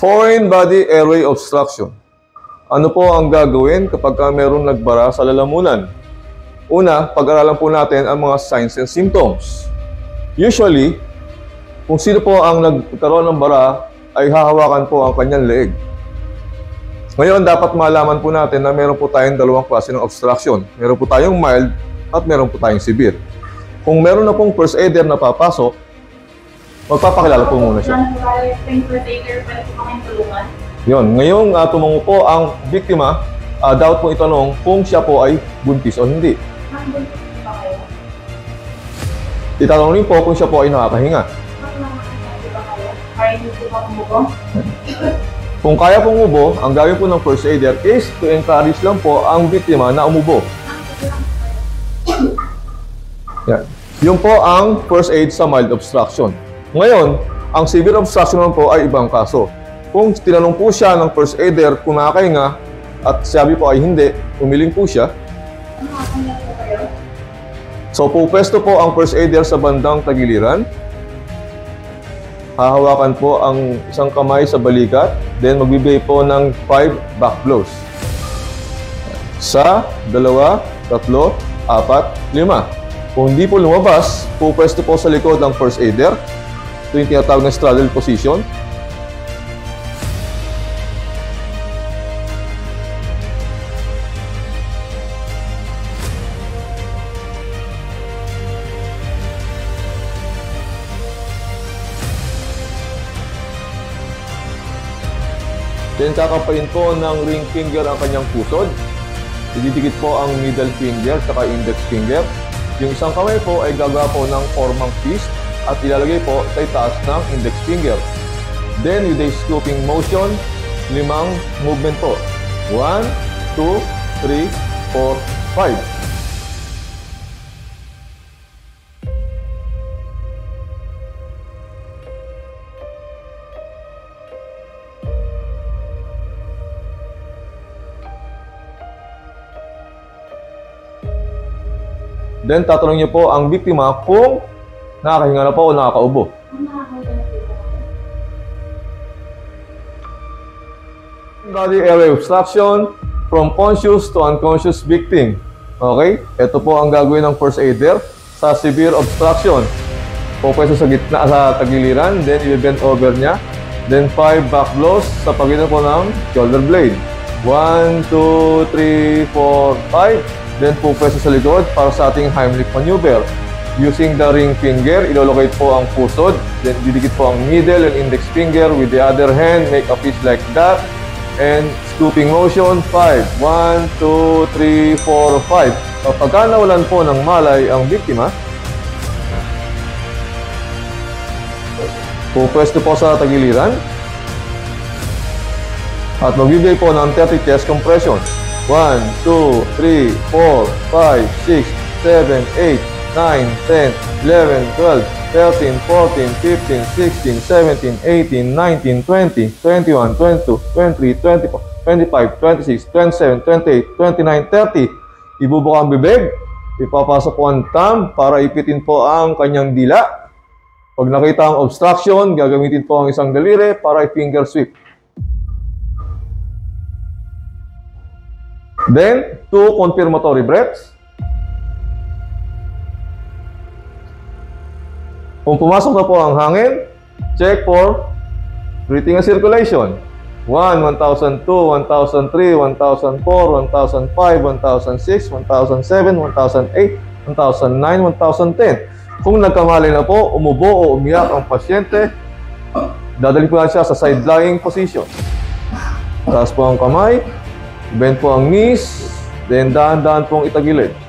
Foreign body airway obstruction. Ano po ang gagawin kapag mayroong nagbara sa lalamunan? Una, pag-aralan po natin ang mga signs and symptoms. Usually, kung sino po ang nagkaroon ng bara, ay hahawakan po ang kanyang leeg. Ngayon, dapat malaman po natin na meron po tayong dalawang klase ng obstruction. Meron po tayong mild at meron po tayong severe. Kung meron na pong first aider na papasok, magpapakilala po muna siya. Yun, ngayong tumungo po ang biktima, dapat po itanong kung siya po ay buntis o hindi. Itanong rin po kung siya po ay nakakahinga. Kung kaya pong umubo, ang gawin po ng first aider is to encourage lang po ang biktima na umubo. Yan. Yun po ang first aid sa mild obstruction. Ngayon, ang severe obstruction naman po ay ibang kaso. Kung tinanong po siya ng first aider kung nakakahinga at sabi po ay hindi, umiling po siya. So, pupwesto po ang first aider sa bandang tagiliran. Hahawakan po ang isang kamay sa balikat, then magbibigay po ng 5 back blows. 1, 2, 3, 4, 5. Kung hindi po lumabas, pupwesto po sa likod ng first aider. Ito yung tinatawag na straddle position. Then kakapain po ng ring finger ang kanyang pusod. Ididikit po ang middle finger at index finger. Yung isang kamay po ay gagawa po ng formang fist at ilalagay po sa itaas ng index finger. Then with a scooping motion, 5 movement po. 1, 2, 3, 4, 5. Then, tatanungin niyo po ang biktima kung nakakahinga na po o nakakaubo. Body airway obstruction from conscious to unconscious victim. Okay? Ito po ang gagawin ng first aider sa severe obstruction. Pupwesto sa gitna, sa tagiliran, then i-bend over niya. Then 5 back blows sa pagitan po ng shoulder blade. 1, 2, 3, 4, 5. Then pupwesto sa likod para sa ating Heimlich maneuver. Using the ring finger, ilolocate po ang pusod. Then didikit po ang middle and index finger. With the other hand, make a fist like that. And scooping motion, 5. 1, 2, 3, 4, 5. Kapag nawalan po ng malay ang biktima, pupwesto po sa tagiliran. At magbibigay po ng 30 chest compression. 1, 2, 3, 4, 5, 6, 7, 8, 9, 10, 11, 12, 13, 14, 15, 16, 17, 18, 19, 20, 21, 22, 23, 24, 25, 26, 27, 28, 29, 30. Ibubuka ang bibig, ipapasok po ang thumb para ipitin po ang kanyang dila. Pag nakita ang obstruction, gagamitin po ang isang daliri para i-finger sweep. Then, 2 confirmatory breaths. Kung pumasok na po ang hangin, check for breathing and circulation. 1, 1002, 1003, 1004, 1005, 1006, 1007, 1008, 1009, 1010. Kung nagkamali na po, umubo o umiyak ang pasyente, dadalhin po siya sa side lying position. Taas po ang kamay. Bend po ang knees, then dahan-dahan pong itagilid.